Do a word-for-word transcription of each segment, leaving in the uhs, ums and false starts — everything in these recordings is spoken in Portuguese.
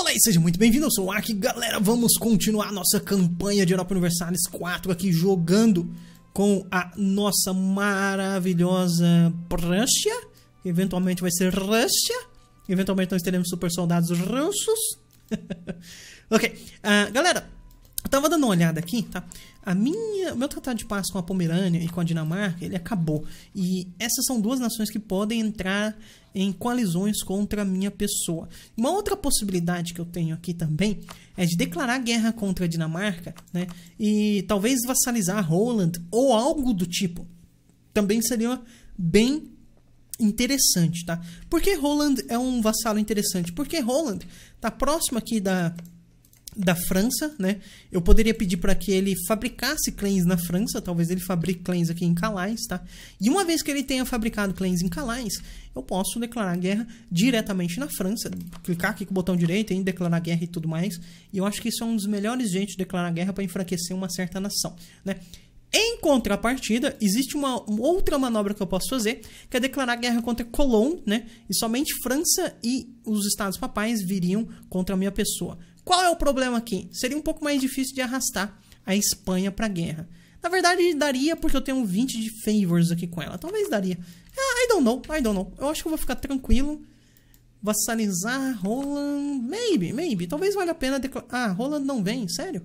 Olá e seja muito bem-vindo, eu sou o Aki. Galera, vamos continuar nossa campanha de Europa Universalis quatro aqui, jogando com a nossa maravilhosa Rússia. Eventualmente vai ser Rússia. Eventualmente nós teremos super soldados russos. Ok, uh, galera, eu tava dando uma olhada aqui, tá? A minha, o meu tratado de paz com a Pomerânia e com a Dinamarca, ele acabou. E essas são duas nações que podem entrar em coalizões contra a minha pessoa. Uma outra possibilidade que eu tenho aqui também é de declarar guerra contra a Dinamarca, né? E talvez vassalizar Holland ou algo do tipo. Também seria bem interessante, tá? Por que Holland é um vassalo interessante? Porque Holland tá próximo aqui da... da França, né? Eu poderia pedir para que ele fabricasse claims na França, talvez ele fabrique claims aqui em Calais, tá? E uma vez que ele tenha fabricado claims em Calais, eu posso declarar guerra diretamente na França, clicar aqui com o botão direito em declarar guerra e tudo mais. E eu acho que isso é um dos melhores jeitos de declarar guerra para enfraquecer uma certa nação, né? Em contrapartida, existe uma outra manobra que eu posso fazer, que é declarar guerra contra Cologne, né? E somente França e os Estados Papais viriam contra a minha pessoa. Qual é o problema aqui? Seria um pouco mais difícil de arrastar a Espanha para a guerra. Na verdade, daria porque eu tenho vinte de favors aqui com ela. Talvez daria. Ah, I don't know, I don't know. Eu acho que eu vou ficar tranquilo. Vassalizar Holland. Maybe, maybe. Talvez valha a pena declarar. Ah, Holland não vem, sério?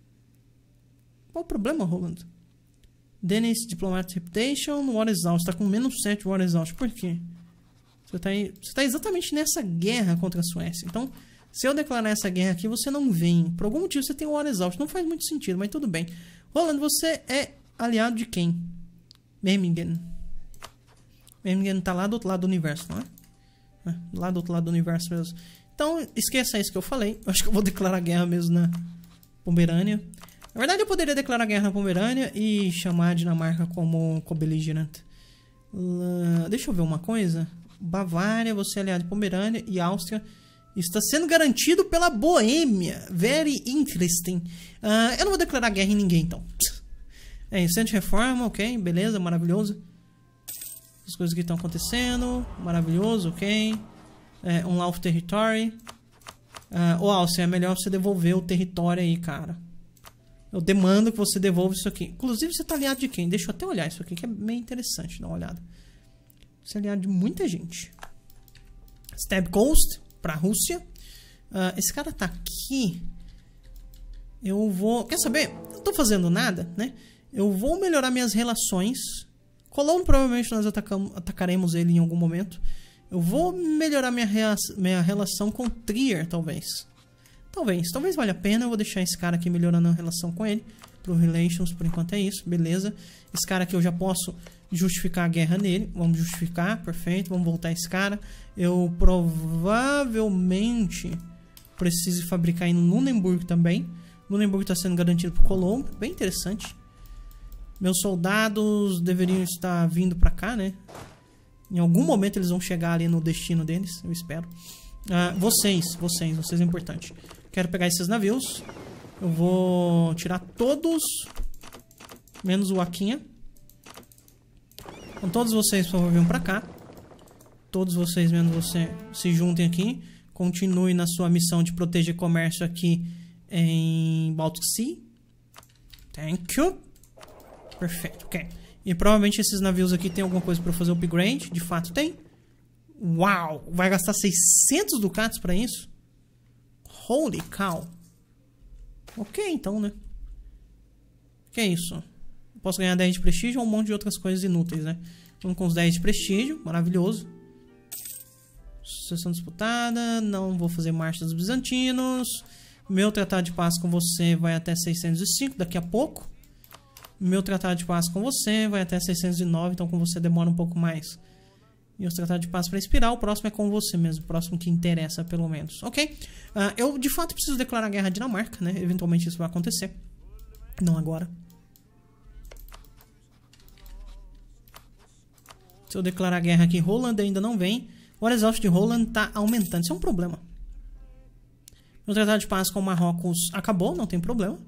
Qual o problema, Holland? Danish Diplomatic Reputation. War Exhaust. Tá com menos sete War Exhaust. Por quê? Você tá, aí... Você tá exatamente nessa guerra contra a Suécia. Então... se eu declarar essa guerra aqui, você não vem. Por algum motivo você tem o War Exhaust. Não faz muito sentido, mas tudo bem. Holland, você é aliado de quem? Memmingen. Memmingen tá lá do outro lado do universo, não é? é? Lá do outro lado do universo mesmo. Então, esqueça isso que eu falei. Eu acho que eu vou declarar guerra mesmo na Pomerânia. Na verdade, eu poderia declarar guerra na Pomerânia e chamar a Dinamarca como co-beligerante. Uh, deixa eu ver uma coisa. Bavária, você é aliado de Pomerânia e Áustria. Está sendo garantido pela Boêmia. Very interesting. Uh, eu não vou declarar guerra em ninguém, então. É, centro de reforma, ok. Beleza, maravilhoso. As coisas que estão acontecendo. Maravilhoso, ok. É, um Lauf Territory. Uh, ô, Alce, é melhor você devolver o território aí, cara. Eu demando que você devolva isso aqui. Inclusive, você está aliado de quem? Deixa eu até olhar isso aqui, que é bem interessante. Dá uma olhada. Você é aliado de muita gente. Stab Coast. Pra Rússia. Uh, esse cara tá aqui. Eu vou... Quer saber? Eu tô fazendo nada, né? Eu vou melhorar minhas relações. Cologne, provavelmente nós atacamos, atacaremos ele em algum momento. Eu vou melhorar minha, rea minha relação com Trier, talvez. Talvez. Talvez valha a pena. Eu vou deixar esse cara aqui melhorando a relação com ele. Pro Relations, por enquanto é isso. Beleza. Esse cara aqui eu já posso justificar a guerra nele. Vamos justificar. Perfeito. Vamos voltar esse cara. Eu provavelmente preciso fabricar em Lunenburg também. Lunenburg está sendo garantido por Cologne. Bem interessante. Meus soldados deveriam estar vindo para cá, né? Em algum momento eles vão chegar ali no destino deles. Eu espero. Ah, vocês, vocês, vocês é importante. Quero pegar esses navios. Eu vou tirar todos, menos o Aquinha. Então todos vocês, por favor, venham pra cá. Todos vocês, menos você, se juntem aqui. Continue na sua missão de proteger comércio aqui em Baltic Sea. Thank you. Perfeito, ok. E provavelmente esses navios aqui tem alguma coisa para fazer upgrade. De fato tem. Uau! Vai gastar seiscentos ducatos para isso? Holy cow! Ok, então, né? Que é isso? Posso ganhar dez de prestígio ou um monte de outras coisas inúteis, né? Vamos com os dez de prestígio. Maravilhoso. Sucessão disputada. Não vou fazer marcha dos bizantinos. Meu tratado de paz com você vai até seiscentos e cinco daqui a pouco. Meu tratado de paz com você vai até seiscentos e nove. Então com você demora um pouco mais. E os tratados de paz para expirar. O próximo é com você mesmo. O próximo que interessa, pelo menos. Ok? Uh, eu, de fato, preciso declarar guerra à Dinamarca, né? Eventualmente isso vai acontecer. Não agora. Se eu declarar guerra aqui, Holland ainda não vem. O War Exhaust de Holland está aumentando. Isso é um problema. Meu tratado de paz com o Marrocos acabou. Não tem problema.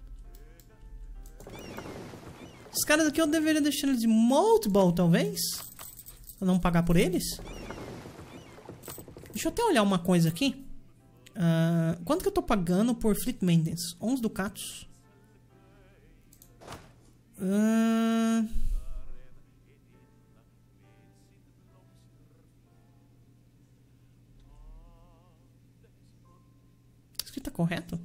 Esses caras aqui eu deveria deixar eles de Multiball, talvez? Pra não pagar por eles? Deixa eu até olhar uma coisa aqui. Uh, quanto que eu tô pagando por Fleet Maintenance? onze ducatos. Uh... Isso aqui tá correto?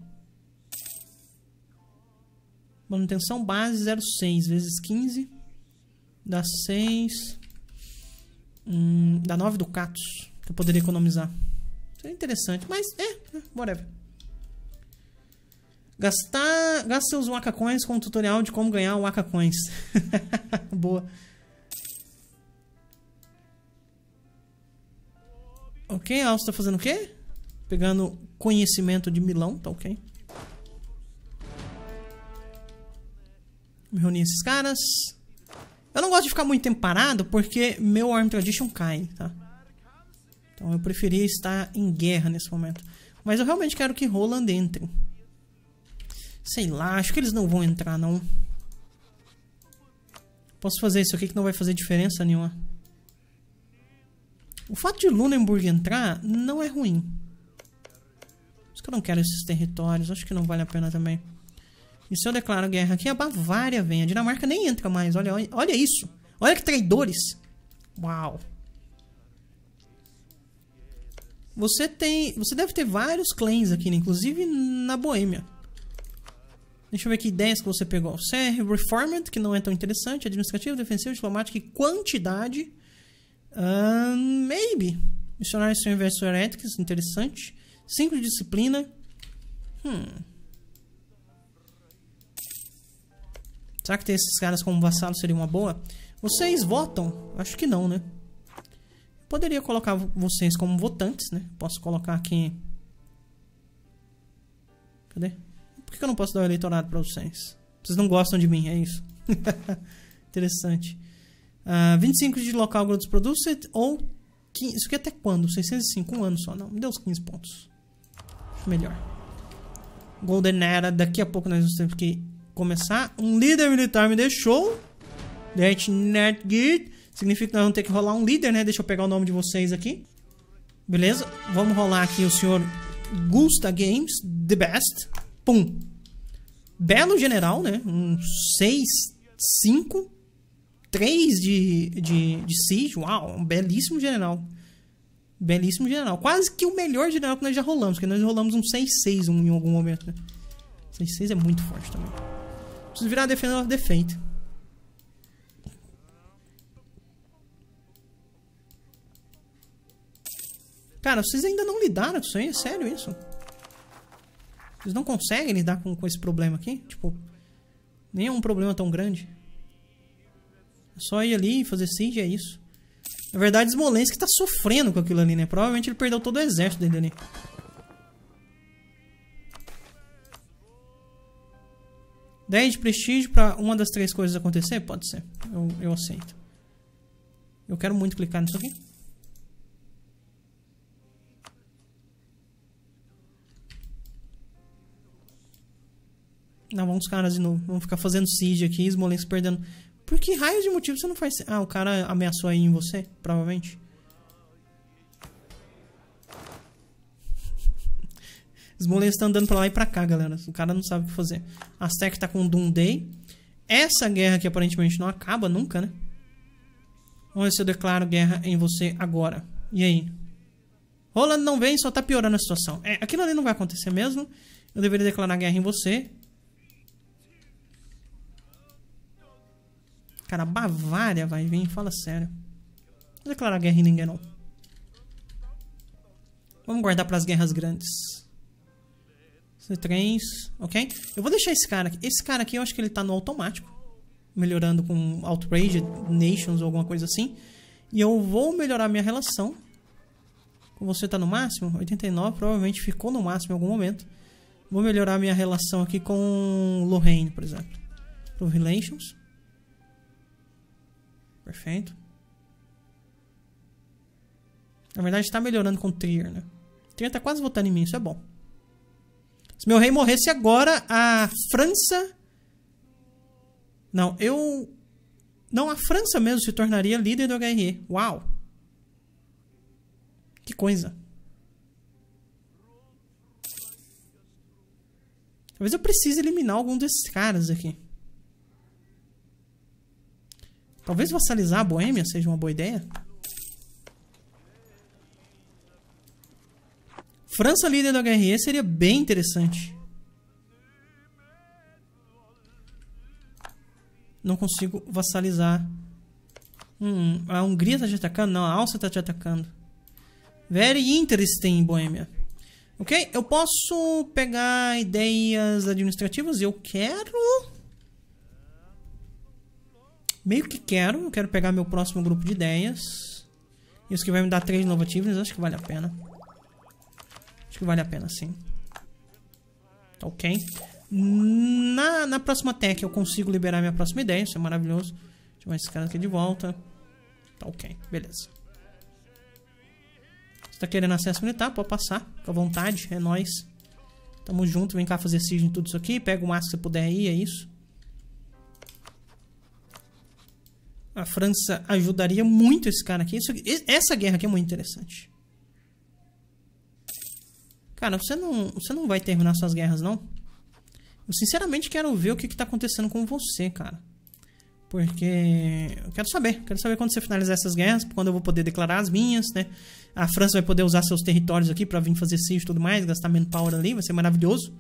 Manutenção base zero vírgula seis vezes quinze. Dá seis. Hum, dá nove ducatos. Que eu poderia economizar. Seria interessante, mas é, whatever. Gastar, gasta seus Waka Coins com um tutorial de como ganhar Waka Coins. Boa. Ok, a Alce tá fazendo o quê? Pegando conhecimento de Milão, tá ok. Me reunir esses caras. Eu não gosto de ficar muito tempo parado porque meu Arm Tradition cai, tá? Então eu preferia estar em guerra nesse momento. Mas eu realmente quero que Roland entre. Sei lá, acho que eles não vão entrar, não. Posso fazer isso aqui que não vai fazer diferença nenhuma. O fato de Lunenburg entrar não é ruim. Por isso que eu não quero esses territórios. Acho que não vale a pena também. E se eu declaro guerra aqui, a Bavária vem. A Dinamarca nem entra mais. Olha, olha, olha isso. Olha que traidores. Uau. Você tem... Você deve ter vários clans aqui, né? Inclusive na Boêmia. Deixa eu ver que ideias que você pegou. Você é Reformed, que não é tão interessante. Administrativo, defensivo, diplomático e quantidade. Um, maybe. Missionários sem versus heréticos, interessante. cinco de disciplina. Hum. Será que ter esses caras como vassalo seria uma boa? Vocês votam? Acho que não, né? Poderia colocar vocês como votantes, né? Posso colocar aqui... Cadê? Por que eu não posso dar o eleitorado para vocês? Vocês não gostam de mim, é isso. Interessante. Uh, vinte e cinco de local Goods Produced ou... quinze, isso aqui até quando? seiscentos e cinco, um ano só. Não, me deu os quinze pontos. Melhor. Golden Era, daqui a pouco nós vamos ter que começar. Um líder militar me deixou. That Net Guide. Significa que nós vamos ter que rolar um líder, né? Deixa eu pegar o nome de vocês aqui. Beleza? Vamos rolar aqui o senhor Gusta Games, The Best. Pum. Belo general, né? Um seis, cinco, três de, de, de siege. Uau, um belíssimo general. Belíssimo general. Quase que o melhor general que nós já rolamos. Porque nós rolamos um seis seis um, em algum momento, né? seis seis é muito forte também. Preciso virar Defender of the Fate. Cara, vocês ainda não lidaram com isso aí? É sério isso? Vocês não conseguem lidar com, com esse problema aqui? Tipo, nem é um problema tão grande. É só ir ali e fazer siege, é isso. Na verdade, Smolensk tá sofrendo com aquilo ali, né? Provavelmente ele perdeu todo o exército dele ali. dez de prestígio pra uma das três coisas acontecer? Pode ser. Eu, eu aceito. Eu quero muito clicar nisso aqui. Não, vamos os caras de novo. Vamos ficar fazendo siege aqui, Smolensk perdendo. Por que raio de motivo você não faz... Ah, o cara ameaçou aí em você, provavelmente. Smolensk tá andando pra lá e pra cá, galera. O cara não sabe o que fazer. A Aztec tá com Doom Day. Essa guerra aqui aparentemente não acaba nunca, né? Vamos ver se eu declaro guerra em você agora. E aí? Roland não vem, só tá piorando a situação. É, aquilo ali não vai acontecer mesmo. Eu deveria declarar guerra em você. Cara, a Bavária vai vir, fala sério. Não vou declarar guerra em ninguém, não. Vamos guardar para as guerras grandes. C três, ok? Eu vou deixar esse cara aqui. Esse cara aqui eu acho que ele tá no automático. Melhorando com Outraged Nations ou alguma coisa assim. E eu vou melhorar minha relação. Com você tá no máximo? oitenta e nove, provavelmente ficou no máximo em algum momento. Vou melhorar minha relação aqui com Lorraine, por exemplo. Pro Relations. Perfeito. Na verdade está melhorando com Trier, né? Trier tá quase votando em mim, isso é bom. Se meu rei morresse agora, a França... Não, eu... Não, a França mesmo se tornaria líder do H R E. Uau! Que coisa. Talvez eu precise eliminar algum desses caras aqui. Talvez vassalizar a Boêmia seja uma boa ideia. França líder do H R E seria bem interessante. Não consigo vassalizar. Hum, a Hungria tá te atacando? Não, a Áustria tá te atacando. Very interesting, Boêmia. Ok, eu posso pegar ideias administrativas. Eu quero... Meio que quero. Eu quero pegar meu próximo grupo de ideias. Isso que vai me dar três inovativos. Acho que vale a pena. Acho que vale a pena, sim. Tá ok. Na, na próxima tech eu consigo liberar minha próxima ideia. Isso é maravilhoso. Deixa eu ver esse cara aqui de volta. Tá ok, beleza. Você tá querendo acesso militar? Pode passar. Fica à vontade, é nóis. Tamo junto, vem cá fazer siege em tudo isso aqui. Pega o máximo que você puder aí, é isso. A França ajudaria muito esse cara aqui. Isso, essa guerra aqui é muito interessante. Cara, você não, você não vai terminar suas guerras, não? Eu sinceramente quero ver o que, que tá acontecendo com você, cara. Porque eu quero saber. Quero saber quando você finalizar essas guerras, quando eu vou poder declarar as minhas, né? A França vai poder usar seus territórios aqui pra vir fazer siege e tudo mais, gastar manpower ali, vai ser maravilhoso.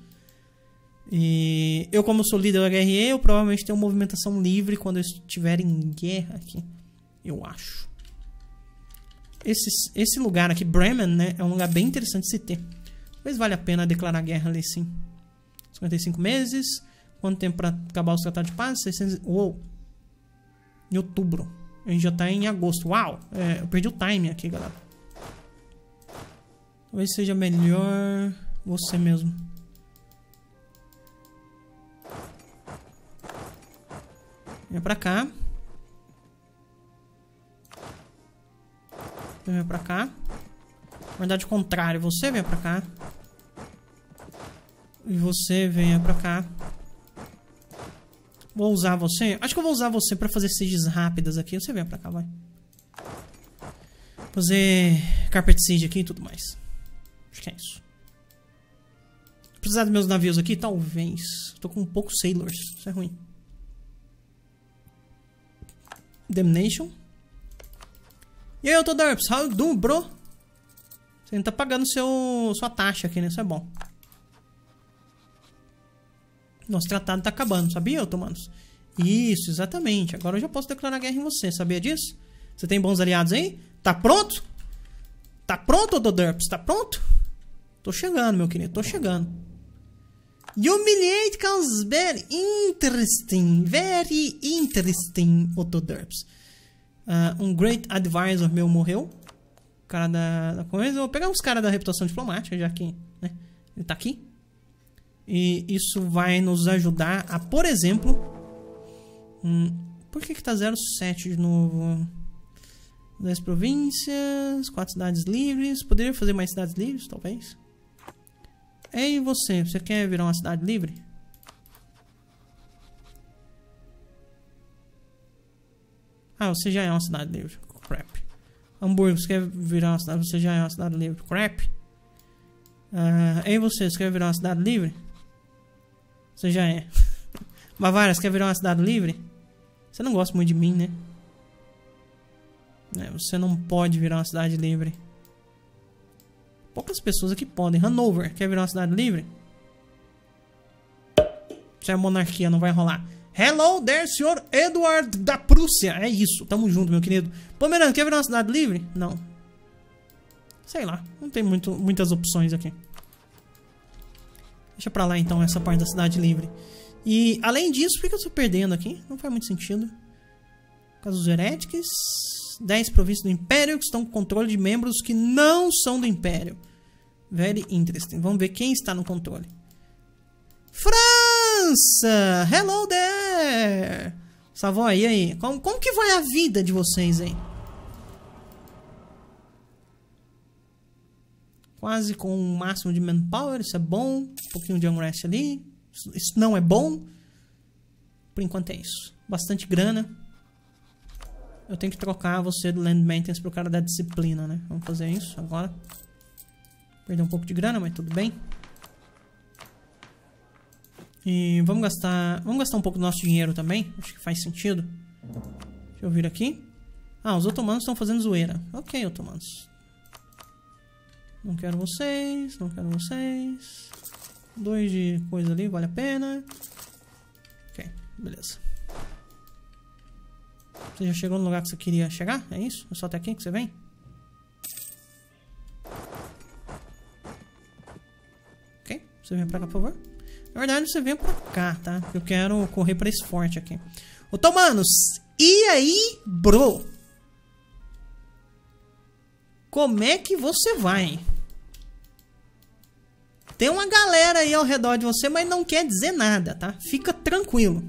E eu, como sou líder do H R E, eu provavelmente tenho movimentação livre quando eu estiver em guerra aqui. Eu acho. Esse, esse lugar aqui, Bremen, né? É um lugar bem interessante de se ter. Talvez vale a pena declarar guerra ali, sim. cinquenta e cinco meses. Quanto tempo pra acabar o tratado de paz? seiscentos... Uou. Em outubro. A gente já tá em agosto. Uau! É, eu perdi o time aqui, galera. Talvez seja melhor você mesmo. Venha pra cá. Venha pra cá. Na verdade, o contrário. Você venha pra cá. E você venha pra cá. Vou usar você. Acho que eu vou usar você pra fazer sieges rápidas aqui. Você venha pra cá, vai. Fazer carpet siege aqui e tudo mais. Acho que é isso. Precisar dos meus navios aqui? Talvez. Tô com um pouco sailors. Isso é ruim. Damnation. E aí, Autoderps? How you doing, bro? Você não tá pagando seu, sua taxa aqui, né? Isso é bom. Nosso tratado tá acabando, sabia, otomanos? Isso, exatamente. Agora eu já posso declarar guerra em você, sabia disso? Você tem bons aliados aí? Tá pronto? Tá pronto, Autoderps? Tá pronto? Tô chegando, meu querido, tô chegando. Humiliate comes very interesting. Very interesting, Autoderps. Uh, um great advisor meu morreu. O cara da, da coisa. Eu vou pegar uns caras da reputação diplomática, já que, né, ele tá aqui. E isso vai nos ajudar a, por exemplo... Hum, por que que tá zero sete de novo? dez províncias, quatro cidades livres. Poderia fazer mais cidades livres, talvez. Ei, você, você quer virar uma cidade livre? Ah, você já é uma cidade livre. Crap. Hamburgo, você quer virar uma cidade... Você já é uma cidade livre. Crap. Uh, ei, você, você quer virar uma cidade livre? Você já é. Bavária, você quer virar uma cidade livre? Você não gosta muito de mim, né? É, você não pode virar uma cidade livre. Poucas pessoas aqui podem. Hanover, quer virar uma cidade livre? Isso é monarquia, não vai rolar. Hello there, senhor Edward da Prússia. É isso, tamo junto, meu querido. Pomerano, quer virar uma cidade livre? Não. Sei lá, não tem muito, muitas opções aqui. Deixa pra lá então essa parte da cidade livre. E além disso, por que eu tô perdendo aqui? Não faz muito sentido. Caso dos heréticos. dez províncias do Império que estão com controle de membros que não são do Império. Very interesting. Vamos ver quem está no controle. França! Hello there! Savoy, e aí? Como, como que vai a vida de vocês aí? Quase com o máximo de manpower, isso é bom. Um pouquinho de unrest ali. Isso, isso não é bom. Por enquanto é isso. Bastante grana. Eu tenho que trocar você do Land Maintenance pro cara da disciplina, né? Vamos fazer isso agora. Perder um pouco de grana, mas tudo bem. E vamos gastar... Vamos gastar um pouco do nosso dinheiro também. Acho que faz sentido. Deixa eu vir aqui. Ah, os otomanos estão fazendo zoeira. Ok, otomanos. Não quero vocês. Não quero vocês. Dois de coisa ali, vale a pena. Ok, beleza. Você já chegou no lugar que você queria chegar? É isso? É só até aqui que você vem? Ok, você vem pra cá, por favor. Na verdade, você vem pra cá, tá? Eu quero correr pra esse forte aqui. Otomanos, e aí, bro? Como é que você vai? Tem uma galera aí ao redor de você, mas não quer dizer nada, tá? Fica tranquilo.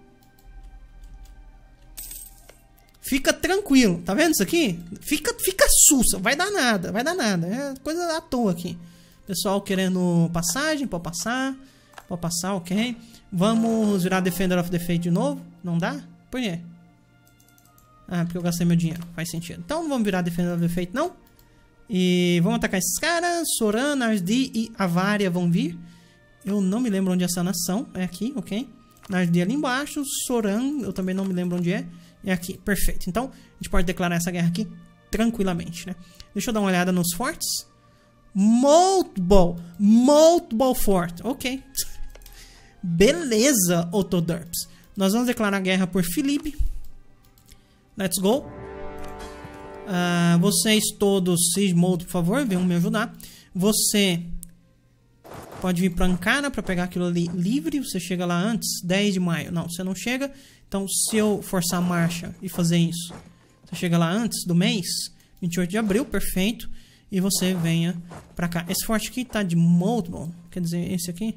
Fica tranquilo. Tá vendo isso aqui? Fica, fica sussa. Vai dar nada, vai dar nada. É coisa à toa aqui. Pessoal querendo passagem, pode passar. Pode passar, ok. Vamos virar Defender of the Faith de novo? Não dá? Por quê? Ah, porque eu gastei meu dinheiro. Faz sentido. Então não vamos virar Defender of the Faith, não. E vamos atacar esses caras. Soran, Nardi e Avaria vão vir. Eu não me lembro onde é essa nação. É aqui, ok. Nardi ali embaixo. Soran, eu também não me lembro onde é. É aqui, perfeito. Então, a gente pode declarar essa guerra aqui tranquilamente, né? Deixa eu dar uma olhada nos fortes. Moltball. Moltball Fort. Ok. Beleza, Otodurps. Nós vamos declarar guerra por Filipe. Let's go. Uh, vocês todos, Sismold, por favor, venham me ajudar. Você pode vir para Ankara para pegar aquilo ali livre. Você chega lá antes, dez de maio. Não, você não chega. Então, se eu forçar a marcha e fazer isso, você chega lá antes do mês, vinte e oito de abril, perfeito. E você venha para cá. Esse forte aqui tá de Moltball. Quer dizer, esse aqui.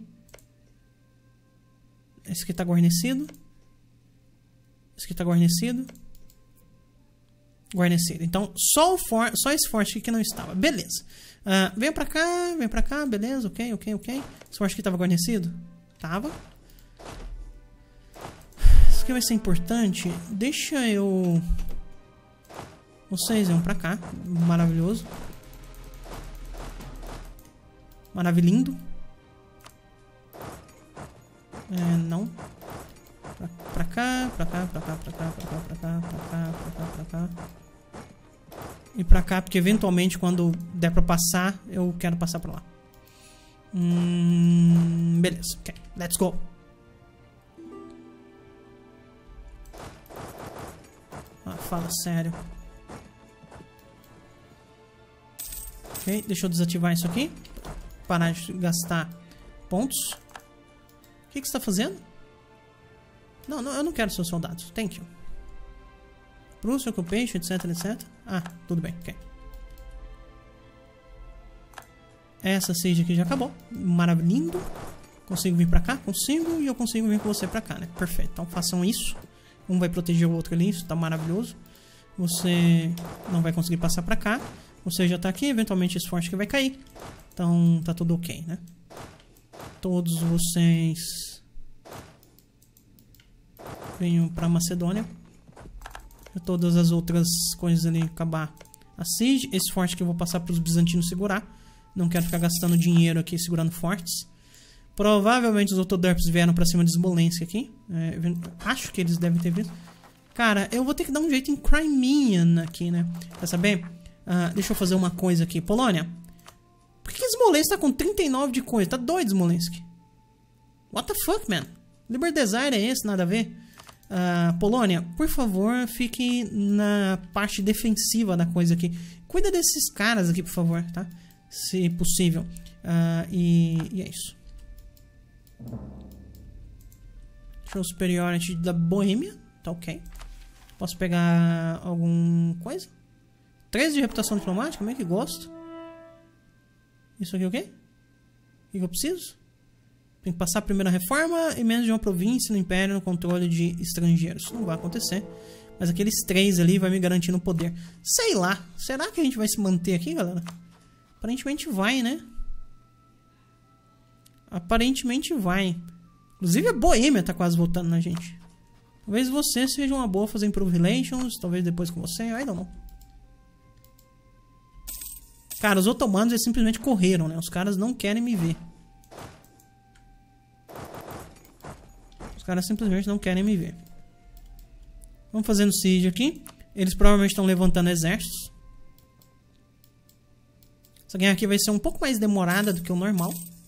Esse aqui tá guarnecido. Esse aqui tá guarnecido. Guarnecido. Então, só, o for só esse forte aqui que não estava. Beleza. Uh, vem pra cá, vem pra cá. Beleza, ok, ok, ok. Esse forte aqui tava guarnecido? Tava. Isso aqui vai ser importante. Deixa eu... Vocês vão pra cá. Maravilhoso. Maravilhindo. É, não. Pra, pra cá, pra cá, pra cá, pra cá, pra cá, pra cá, pra cá, pra cá, pra cá. E pra cá, porque eventualmente quando der pra passar, eu quero passar pra lá. Hum, beleza, ok. Let's go. Ah, fala sério. Ok, deixa eu desativar isso aqui. Parar de gastar pontos. O que, que você está fazendo? Não, não, eu não quero seus soldados. Thank you. Prússia, Occupation, etc, etcétera. Ah, tudo bem, ok. Essa siege aqui já acabou. Maravilhoso. Consigo vir pra cá? Consigo. E eu consigo vir com você pra cá, né? Perfeito. Então façam isso. Um vai proteger o outro ali. Isso tá maravilhoso. Você não vai conseguir passar pra cá. Você já tá aqui. Eventualmente esse forte aqui vai cair. Então tá tudo ok, né? Todos vocês venham pra Macedônia. Todas as outras coisas ali acabar a siege. Esse forte que eu vou passar para os bizantinos segurar. Não quero ficar gastando dinheiro aqui segurando fortes. Provavelmente os Otodurps vieram para cima de Smolensk aqui. É, acho que eles devem ter visto. Cara, eu vou ter que dar um jeito em Crimean aqui, né? Quer saber? Uh, deixa eu fazer uma coisa aqui. Polônia. Por que, que Smolensk tá com trinta e nove de coisa? Tá doido, Smolensk. What the fuck, man? Liber Desire é esse? Nada a ver? Uh, Polônia, por favor, fique na parte defensiva da coisa aqui. Cuida desses caras aqui, por favor, tá? Se possível. Uh, e, e é isso. Show Superiority da Boêmia. Tá ok. Posso pegar alguma coisa? treze de reputação diplomática? Meio que gosto. Isso aqui é o quê? O que eu preciso? Tem que passar a primeira reforma e menos de uma província no Império no controle de estrangeiros. Não vai acontecer. Mas aqueles três ali vai me garantindo o poder. Sei lá. Será que a gente vai se manter aqui, galera? Aparentemente vai, né? Aparentemente vai. Inclusive a Boêmia tá quase voltando na gente. Talvez você seja uma boa fazer Improve Relations. Talvez depois com você. I don't know. Cara, os otomanos eles simplesmente correram, né? Os caras não querem me ver. Os caras simplesmente não querem me ver. Vamos fazendo siege aqui. Eles provavelmente estão levantando exércitos. Essa guerra aqui vai ser um pouco mais demorada do que o normal.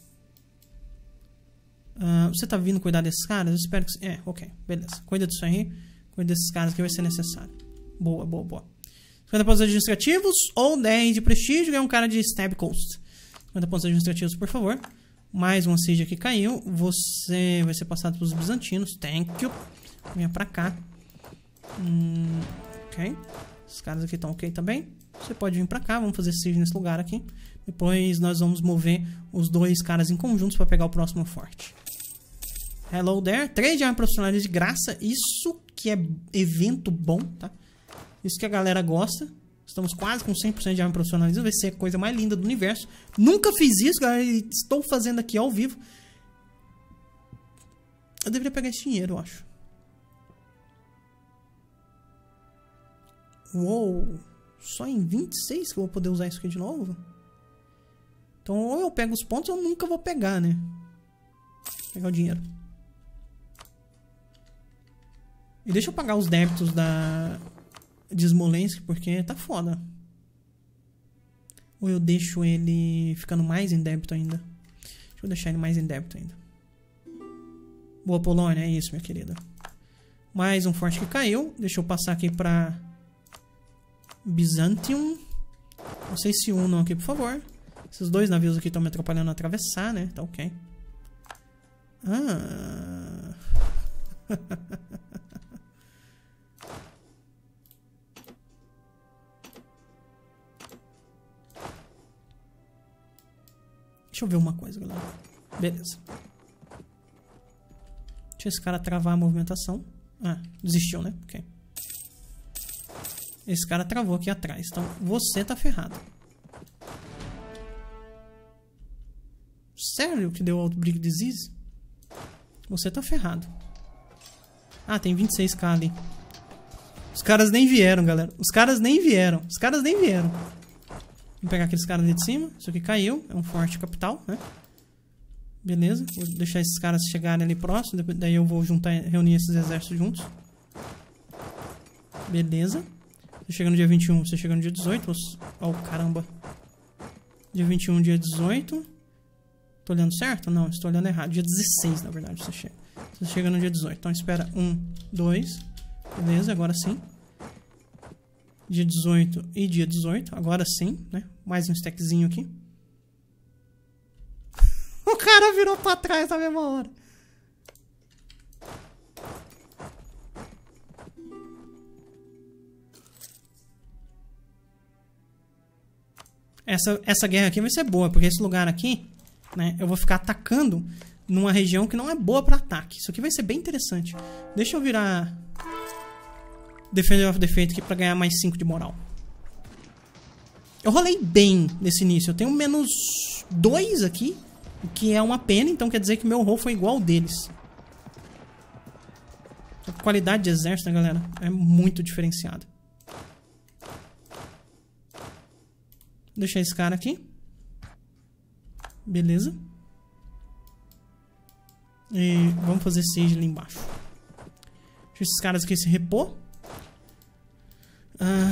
Uh, você tá vindo cuidar desses caras? Eu espero que... É, ok, beleza. Cuida disso aí. Cuida desses caras que vai ser necessário. Boa, boa, boa. cinquenta pontos administrativos ou dez de prestígio. É um cara de Stab Coast. cinquenta pontos administrativos, por favor. Mais uma siege aqui caiu. Você vai ser passado pelos bizantinos. Thank you. Venha pra cá. Hum, ok. Os caras aqui estão ok também. Você pode vir pra cá. Vamos fazer siege nesse lugar aqui. Depois nós vamos mover os dois caras em conjuntos pra pegar o próximo forte. Hello there. três de arma profissionais de graça. Isso que é evento bom, tá? Isso que a galera gosta. Estamos quase com cem por cento de arma profissionalismo. Vai ser a coisa mais linda do universo. Nunca fiz isso, galera. E estou fazendo aqui ao vivo. Eu deveria pegar esse dinheiro, eu acho. Uou. Só em vinte e seis que eu vou poder usar isso aqui de novo? Então ou eu pego os pontos ou eu nunca vou pegar, né? Vou pegar o dinheiro. E deixa eu pagar os débitos da... de Smolensk, porque tá foda. Ou eu deixo ele ficando mais em débito ainda. Deixa eu deixar ele mais em débito ainda. Boa, Polônia, é isso, minha querida. Mais um forte que caiu. Deixa eu passar aqui pra Byzantium. Vocês se unam aqui, por favor. Esses dois navios aqui estão me atrapalhando a atravessar, né? Tá ok. Ah... Deixa eu ver uma coisa, galera. Beleza. Deixa esse cara travar a movimentação. Ah, desistiu, né? Ok. Esse cara travou aqui atrás. Então, você tá ferrado. Sério que deu Outbreak Disease? Você tá ferrado. Ah, tem vinte e seis K ali. Os caras nem vieram, galera. Os caras nem vieram. Os caras nem vieram. Vamos pegar aqueles caras ali de cima. Isso aqui caiu. É um forte capital, né? Beleza. Vou deixar esses caras chegarem ali próximo. Daí eu vou juntar, reunir esses exércitos juntos. Beleza. Você chega no dia vinte e um, você chega no dia dezoito. Oh, caramba. Dia vinte e um, dia dezoito. Tô olhando certo? Não, estou olhando errado. Dia dezesseis, na verdade, você chega. Você chega no dia dezoito. Então espera um, dois. Beleza, agora sim. Dia dezoito e dia dezoito. Agora sim, né? Mais um stackzinho aqui. O cara virou pra trás na mesma hora. Essa, essa guerra aqui vai ser boa, porque esse lugar aqui, né? Eu vou ficar atacando numa região que não é boa pra ataque. Isso aqui vai ser bem interessante. Deixa eu virar Defender of the Faith aqui pra ganhar mais cinco de moral. Eu rolei bem nesse início. Eu tenho menos dois aqui, o que é uma pena. Então quer dizer que meu roll foi igual ao deles. A qualidade de exército, né, galera? É muito diferenciada. Vou deixar esse cara aqui. Beleza. E vamos fazer siege ali embaixo. Deixa esses caras aqui se repor. Ah.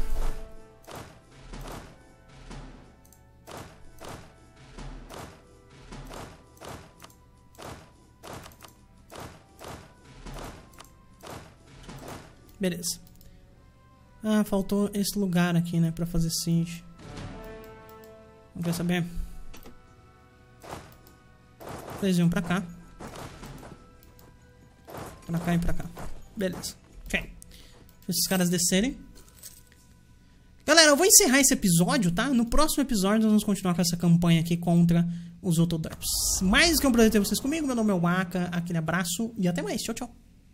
Beleza. Ah, faltou esse lugar aqui, né, pra fazer siege. Não quer saber? Eles iam pra cá. Pra cá e pra cá. Beleza. Ok. Deixa esses caras descerem. Galera, eu vou encerrar esse episódio, tá? No próximo episódio nós vamos continuar com essa campanha aqui contra os Autoderps. Mais do que um prazer ter vocês comigo. Meu nome é Waka. Aquele abraço e até mais. Tchau, tchau.